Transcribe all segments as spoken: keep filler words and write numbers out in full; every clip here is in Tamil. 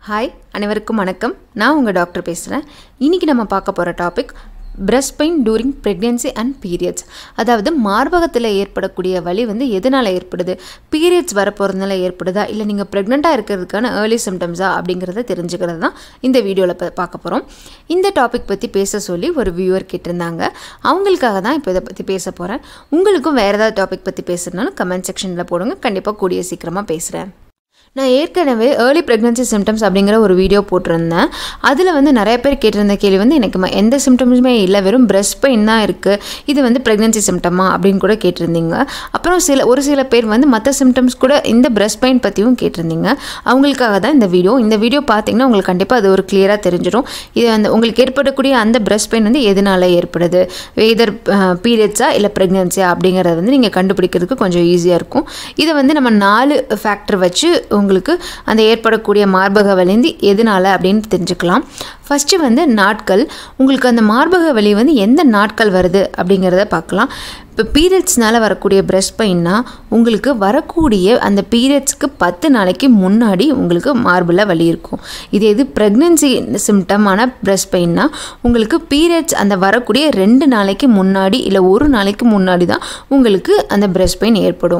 ஹாய் அனைவருக்கும் வணக்கம். நான் உங்கள் டாக்டர் பேசுகிறேன். இன்றைக்கி நம்ம பார்க்க போகிற topic breast pain during pregnancy and periods. அதாவது மார்பகத்தில் ஏற்படக்கூடிய வலி வந்து எதனால் ஏற்படுது, பீரியட்ஸ் வரப்போகிறதுனால ஏற்படுதா, இல்லை நீங்கள் ப்ரெக்னெண்ட்டாக இருக்கிறதுக்கான ஏர்லி சிம்டம்ஸா அப்படிங்கிறத தெரிஞ்சுக்கிறது தான் இந்த வீடியோவில் ப பார்க்க போகிறோம். இந்த டாபிக் பற்றி பேச சொல்லி ஒரு வியூவர் கேட்டிருந்தாங்க. அவங்களுக்காக தான் இப்போ இதை பற்றி பேச போகிறேன். உங்களுக்கும் வேறு ஏதாவது டாபிக் பற்றி பேசுகிறதுனாலும் கமெண்ட் செக்ஷனில் போடுங்க. கண்டிப்பாக கூடிய சீக்கிரமாக பேசுகிறேன். நான் ஏற்கனவே ஏர்லி ப்ரெக்னன்சி சிம்டம்ஸ் அப்படிங்கிற ஒரு வீடியோ போட்டிருந்தேன். அதில் வந்து நிறைய பேர் கேட்டிருந்த கேள்வி வந்து எனக்கு எந்த சிம்டம்ஸுமே இல்லை, வெறும் பிரெஸ்ட் பெயின் தான் இருக்குது, இது வந்து ப்ரெக்னன்சி சிம்டமா அப்படின்னு கூட கேட்டிருந்தீங்க. அப்புறம் சில ஒரு சில பேர் வந்து மற்ற சிம்டம்ஸ் கூட இந்த பிரெஸ்ட் பெயின் பற்றியும் கேட்டிருந்தீங்க. அவங்களுக்காக தான் இந்த வீடியோ. இந்த வீடியோ பார்த்தீங்கன்னா உங்களுக்கு கண்டிப்பாக அது ஒரு கிளியராக தெரிஞ்சிடும். இது வந்து உங்களுக்கு ஏற்படக்கூடிய அந்த பிரெஸ்ட் பெயின் வந்து எதனால் ஏற்படுது, வெதர் பீரியட்ஸா இல்லை ப்ரெக்னன்சியா அப்படிங்கிறத வந்து நீங்கள் கண்டுபிடிக்கிறதுக்கு கொஞ்சம் ஈஸியாக இருக்கும். இதை வந்து நம்ம நாலு ஃபேக்டர் வச்சு உங்களுக்கு அந்த ஏற்படக்கூடிய மார்பக வலி வந்து எதனால அப்படின்னு தெரிஞ்சுக்கலாம். ஃபஸ்ட்டு வந்து நாட்கள். உங்களுக்கு அந்த மார்பக வலி வந்து எந்த நாட்கள் வருது அப்படிங்கிறத பார்க்கலாம். இப்போ பீரியட்ஸ்னால் வரக்கூடிய பிரெஸ்ட் பெயின்னா உங்களுக்கு வரக்கூடிய அந்த பீரியட்ஸ்க்கு பத்து நாளைக்கு முன்னாடி உங்களுக்கு மார்பில் வலி இருக்கும். இது எது ப்ரெக்னன்சி சிம்டமான பிரெஸ்ட் பெயின்னா உங்களுக்கு பீரியட்ஸ் அந்த வரக்கூடிய ரெண்டு நாளைக்கு முன்னாடி இல்லை ஒரு நாளைக்கு முன்னாடி தான் உங்களுக்கு அந்த பிரெஸ்ட் பெயின் ஏற்படும்.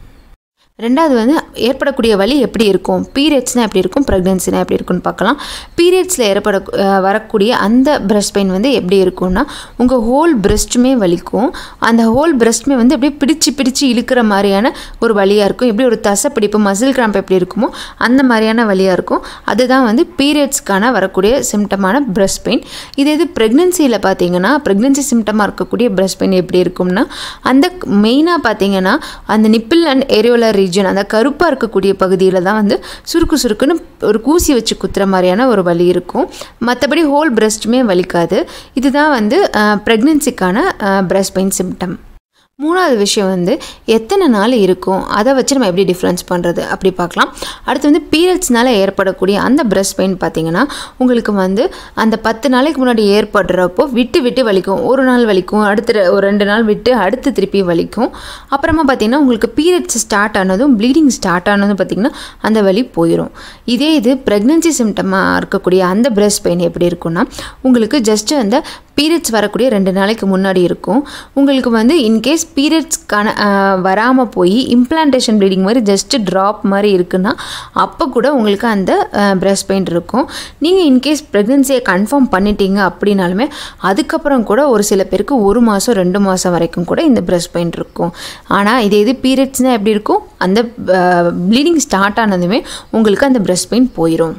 ரெண்டாவது வந்து ஏற்படக்கூடிய வலி எப்படி இருக்கும், பீரியட்ஸ்னால் எப்படி இருக்கும், ப்ரெக்னன்சினா எப்படி இருக்குன்னு பார்க்கலாம். பீரியட்ஸில் ஏற்பட வரக்கூடிய அந்த பிரெஸ்ட் பெயின் வந்து எப்படி இருக்கும்னா உங்கள் ஹோல் பிரெஸ்ட்டுமே வலிக்கும். அந்த ஹோல் பிரெஸ்ட்டுமே வந்து அப்படியே பிடிச்சி பிடிச்சி இழுக்கிற மாதிரியான ஒரு வலியாக இருக்கும். எப்படி ஒரு தசை பிடிப்பு மசில் கிராம்ப் எப்படி இருக்குமோ அந்த மாதிரியான வலியாக இருக்கும். அதுதான் வந்து பீரியட்ஸ்க்கான வரக்கூடிய சிம்டமான பிரெஸ்ட் பெயின். இதே இது ப்ரெக்னன்சியில் பார்த்தீங்கன்னா ப்ரெக்னன்சி சிம்டமாக இருக்கக்கூடிய பிரெஸ்ட் பெயின் எப்படி இருக்கும்னா அந்த மெயினாக பார்த்தீங்கன்னா அந்த நிப்பிள் அண்ட் ஏரியோலர் ரீஜன், அந்த கருப்பாக இருக்கக்கூடிய பகுதியில் தான் வந்து சுருக்கு சுருக்குன்னு ஒரு கூசி வச்சு குத்துற மாதிரியான ஒரு வலி இருக்கும். மற்றபடி ஹோல் பிரெஸ்ட்டுமே வலிக்காது. இதுதான் வந்து ப்ரெக்னன்சிக்கான பிரெஸ்ட் பெயின் சிம்டம். மூணாவது விஷயம் வந்து எத்தனை நாள் இருக்கும், அதை வச்சு நம்ம எப்படி டிஃப்ரென்ஸ் பண்ணுறது அப்படி பார்க்கலாம். அடுத்து வந்து பீரியட்ஸ்னால் ஏற்படக்கூடிய அந்த பிரெஸ்ட் பெயின் பார்த்திங்கன்னா உங்களுக்கு வந்து அந்த பத்து நாளைக்கு முன்னாடி ஏற்படுறப்போ விட்டு விட்டு வலிக்கும். ஒரு நாள் வலிக்கும், அடுத்த ஒரு ரெண்டு நாள் விட்டு அடுத்து திருப்பி வலிக்கும். அப்புறமா பார்த்திங்கன்னா உங்களுக்கு பீரியட்ஸ் ஸ்டார்ட் ஆனதும் ப்ளீடிங் ஸ்டார்ட் ஆனதும் பார்த்திங்கன்னா அந்த வலி போயிடும். இதே இது ப்ரெக்னன்சி சிம்டமாக இருக்கக்கூடிய அந்த பிரெஸ்ட் பெயின் எப்படி இருக்குன்னா உங்களுக்கு ஜஸ்ட்டு அந்த பீரியட்ஸ் வரக்கூடிய ரெண்டு நாளைக்கு முன்னாடி இருக்கும். உங்களுக்கு வந்து இன்கேஸ் பீரியட்ஸ்க்கான வராமல் போய் இம்ப்ளான்டேஷன் ப்ளீடிங் மாதிரி ஜஸ்ட்டு ட்ராப் மாதிரி இருக்குன்னா அப்போ கூட உங்களுக்கு அந்த பிரெஸ்ட் பெயின் இருக்கும். நீங்கள் இன்கேஸ் ப்ரெக்னன்சியை கன்ஃபார்ம் பண்ணிட்டீங்க அப்படின்னாலுமே அதுக்கப்புறம் கூட ஒரு சில பேருக்கு ஒரு மாதம் ரெண்டு மாதம் வரைக்கும் கூட இந்த பிரெஸ்ட் பெயின் இருக்கும். ஆனால் இதே இது பீரியட்ஸ்னால் எப்படி இருக்கும், அந்த ப்ளீடிங் ஸ்டார்ட் ஆனதுமே உங்களுக்கு அந்த பிரெஸ்ட் பெயின் போயிடும்.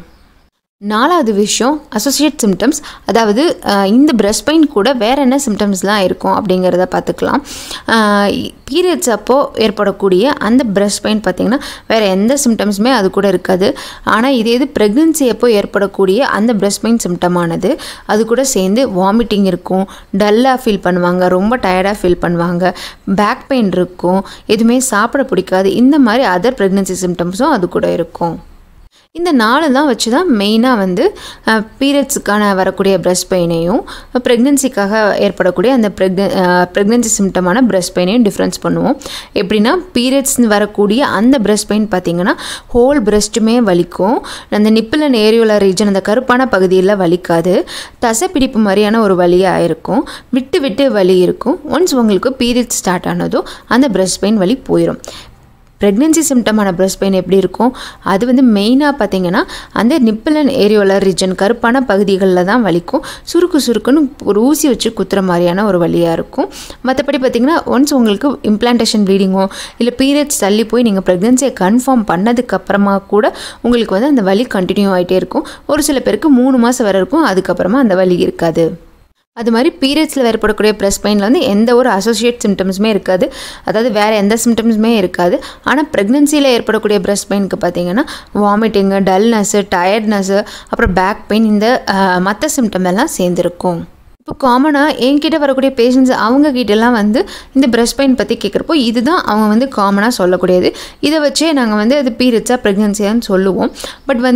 நாலாவது விஷயம் அசோசியேட் சிம்டம்ஸ். அதாவது இந்த பிரெஸ்ட் பெயின் கூட வேறு என்ன சிம்டம்ஸ்லாம் இருக்கும் அப்படிங்கிறத பார்த்துக்கலாம். பீரியட்ஸ் அப்போது ஏற்படக்கூடிய அந்த பிரெஸ்ட் பெயின் பார்த்திங்கன்னா வேறு எந்த சிம்டம்ஸுமே அது கூட இருக்காது. ஆனால் இதே இது ப்ரெக்னன்சி அப்போ ஏற்படக்கூடிய அந்த பிரெஸ்ட் பெயின் சிம்டமானது அது கூட சேர்ந்து வாமிட்டிங் இருக்கும், டல்லாக ஃபீல் பண்ணுவாங்க, ரொம்ப டயர்டாக ஃபீல் பண்ணுவாங்க, பேக் பெயின் இருக்கும், எதுவுமே சாப்பிட பிடிக்காது. இந்த மாதிரி அதர் ப்ரெக்னன்சி சிம்டம்ஸும் அது கூட இருக்கும். இந்த நாலு தான் வச்சு தான் மெயினாக வந்து பீரியட்ஸுக்கான வரக்கூடிய பிரெஸ்ட் பெயினையும் ப்ரெக்னன்சிக்காக ஏற்படக்கூடிய அந்த ப்ரெக்ன ப்ரெக்னன்சி சிம்டமான பிரெஸ்ட் பெயினையும் டிஃப்ரென்ஸ் பண்ணுவோம். எப்படின்னா பீரியட்ஸ்னு வரக்கூடிய அந்த பிரெஸ்ட் பெயின் பார்த்திங்கன்னா ஹோல் பிரெஸ்ட்டுமே வலிக்கும். அந்த நிப்பிள் அண்ட் ஏரியோலர் ரீஜன் அந்த கருப்பான பகுதியில் வலிக்காது, தசை பிடிப்பு மாதிரியான ஒரு வலியாக இருக்கும், விட்டு விட்டு வலி இருக்கும். ஒன்ஸ் உங்களுக்கு பீரியட்ஸ் ஸ்டார்ட் ஆனதோ அந்த பிரெஸ்ட் பெயின் வலி போயிடும். ப்ரெக்னன்சி சிம்டமான பிரெஸ்ட் பெயின் எப்படி இருக்கும், அது வந்து மெயினாக பார்த்திங்கன்னா அந்த நிப்பிள் அண்ட் ஏரியோலர் ரீஜன் கருப்பான பகுதிகளில் தான் வலிக்கும். சுருக்கு சுருக்குன்னு ஒரு ஊசி வச்சு குத்துற மாதிரியான ஒரு வலியாக இருக்கும். மற்றபடி பார்த்திங்கன்னா ஒன்ஸ் உங்களுக்கு இம்ப்ளான்டேஷன் ப்ளீடிங்கோ இல்லை பீரியட்ஸ் தள்ளி போய் நீங்கள் ப்ரெக்னன்சியை கன்ஃபார்ம் பண்ணதுக்கப்புறமா கூட உங்களுக்கு வந்து அந்த வலி கண்டினியூ ஆகிட்டே இருக்கும். ஒரு சில பேருக்கு மூணு மாதம் வரை இருக்கும், அதுக்கப்புறமா அந்த வலி இருக்காது. அது மாதிரி பீரியட்ஸில் ஏற்படக்கூடிய பிரெஸ்ட் பெயினில் வந்து எந்த ஒரு அசோசியேட் சிம்டம்ஸுமே இருக்காது, அதாவது வேறு எந்த சிம்டம்ஸுமே இருக்காது. ஆனால் ப்ரெக்னன்சியில் ஏற்படக்கூடிய பிரெஸ்ட் பெயினுக்கு பார்த்திங்கன்னா வாமிட்டிங்கு, டல்னஸ்ஸு, டயர்ட்னஸ்ஸு, அப்புறம் பேக் பெயின், இந்த மற்ற சிம்டம் எல்லாம் சேர்ந்துருக்கும். இப்போ காமனாக என்கிட்ட வரக்கூடிய பேஷண்ட்ஸ் அவங்கக்கிட்டலாம் வந்து இந்த பிரெஸ்ட் பெயின் பற்றி கேட்குறப்போ இதுதான் அவங்க வந்து காமனாக சொல்லக்கூடியது. இதை வச்சே நாங்கள் வந்து அது பீரியட்ஸாக ப்ரெக்னன்சியான்னு சொல்லுவோம். பட் வந்து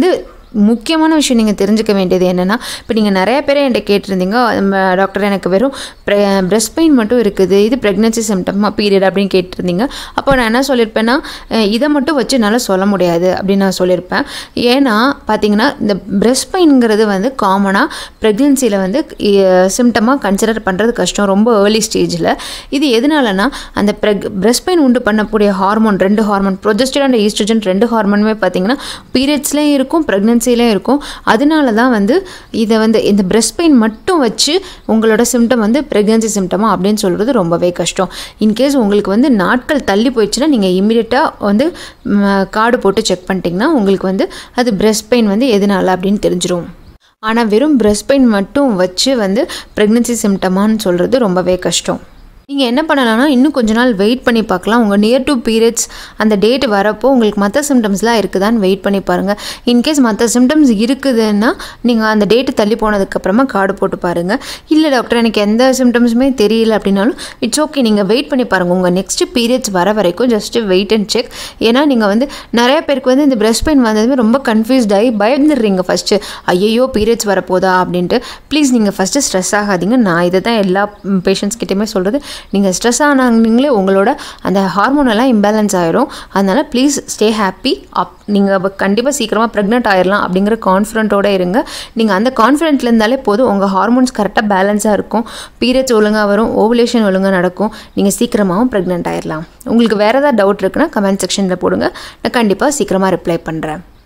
முக்கியமான விஷயம் நீங்கள் தெரிஞ்சுக்க வேண்டியது என்னென்னா, இப்போ நீங்கள் நிறைய பேர் என்கிட்ட கேட்டிருந்தீங்க, டாக்டர் எனக்கு வெறும் பிரெஸ்ட் பெயின் மட்டும் இருக்குது, இது ப்ரெக்னன்சி சிம்டமா பீரியட் அப்படின்னு கேட்டிருந்தீங்க. அப்போ நான் என்ன சொல்லியிருப்பேன்னா, இதை மட்டும் வச்சு என்னால் சொல்ல முடியாது அப்படின்னு நான் சொல்லியிருப்பேன். ஏன்னா பார்த்தீங்கன்னா இந்த பிரெஸ்ட் பெயின்ங்கிறது வந்து காமனாக ப்ரெக்னென்சியில் வந்து சிம்டமாக கன்சிடர் பண்ணுறது கஷ்டம், ரொம்ப ஏர்லி ஸ்டேஜில். இது எதனாலனா அந்த ப்ரெக் பிரெஸ்ட் பெயின் உண்டு பண்ணக்கூடிய ஹார்மோன், ரெண்டு ஹார்மோன் ப்ரொஜெஸ்டரான் அண்ட் ஈஸ்ட்ரோஜன், ரெண்டு ஹார்மோனுமே பார்த்தீங்கன்னா பீரியட்ஸ்லேயும் இருக்கும், ப்ரெக்னென்சிலையும் இருக்கும். அதனால தான் வந்து இதை வந்து இந்த பிரெஸ்ட் பெயின் மட்டும் வச்சு உங்களோட சிம்டம் வந்து ப்ரெக்னன்சி சிம்டமா அப்படின்னு சொல்கிறது ரொம்பவே கஷ்டம். இன்கேஸ் உங்களுக்கு வந்து நாட்கள் தள்ளி போயிடுச்சுன்னா நீங்கள் இமீடியட்டாக வந்து கார்டு போட்டு செக் பண்ணிட்டீங்கன்னா உங்களுக்கு வந்து அது பிரெஸ்ட் பெயின் வந்து எதனால அப்படின்னு தெரிஞ்சிடும். ஆனால் வெறும் பிரெஸ்ட் பெயின் மட்டும் வச்சு வந்து ப்ரெக்னன்சி சிம்டமான்னு சொல்கிறது ரொம்பவே கஷ்டம். நீங்கள் என்ன பண்ணலாம்னா, இன்னும் கொஞ்ச நாள் வெயிட் பண்ணி பார்க்கலாம். உங்கள் நியர் டு பீரியட்ஸ் அந்த டேட் வரப்போ உங்களுக்கு மற்ற சிம்டம்ஸ்லாம் இருக்குதான்னு வெயிட் பண்ணி பாருங்கள். இன்கேஸ் மற்ற சிம்டம்ஸ் இருக்குதுன்னா நீங்கள் அந்த டேட்டு தள்ளி போனதுக்கப்புறமா கார்டு போட்டு பாருங்கள். இல்லை டாக்டர் எனக்கு எந்த சிம்டம்ஸுமே தெரியல அப்படின்னாலும் இட்ஸ் ஓகே, நீங்கள் வெயிட் பண்ணி பாருங்கள். உங்கள் நெக்ஸ்ட்டு பீரியட்ஸ் வர வரைக்கும் ஜஸ்ட்டு வெயிட் அண்ட் செக். ஏன்னா நீங்கள் வந்து நிறைய பேருக்கு வந்து இந்த பிரெஸ்ட் பெயின் வந்ததுமே ரொம்ப கன்ஃபியூஸ்ட் ஆகி பயந்துடுறீங்க ஃபஸ்ட்டு, ஐயோ பீரியட்ஸ் வரப்போதா அப்படின்ட்டு. ப்ளீஸ் நீங்கள் ஃபஸ்ட்டு ஸ்ட்ரெஸ் ஆகாதீங்க. நான் இதை தான் எல்லா பேஷண்ட்ஸ் கிட்டேயுமே சொல்கிறது. நீங்கள் ஸ்ட்ரெஸ் ஆனாங்களே உங்களோட அந்த ஹார்மோன் எல்லாம் இம்பேலன்ஸ் ஆயிரும். அதனால் ப்ளீஸ் ஸ்டே ஹாப்பி. அப் நீங்கள் கண்டிப்பாக சீக்கிரமாக ப்ரெக்னென்ட் ஆயிடலாம் அப்படிங்கிற கான்ஃபிடென்ட்டோடு இருங்க. நீங்கள் அந்த கான்ஃபிடென்ட்டில் இருந்தாலே போதும், உங்கள் ஹார்மோன்ஸ் கரெக்டாக பேலன்ஸாக இருக்கும், பீரியட்ஸ் ஒழுங்காக வரும், ஓவுலேஷன் ஒழுங்காக நடக்கும், நீங்கள் சீக்கிரமாகவும் ப்ரெக்னென்ட் ஆயிடலாம். உங்களுக்கு வேறு ஏதாவது டவுட் இருக்குன்னா கமெண்ட் செக்ஷனில் போடுங்க, நான் கண்டிப்பாக சீக்கிரமாக ரிப்ளை பண்ணுறேன்.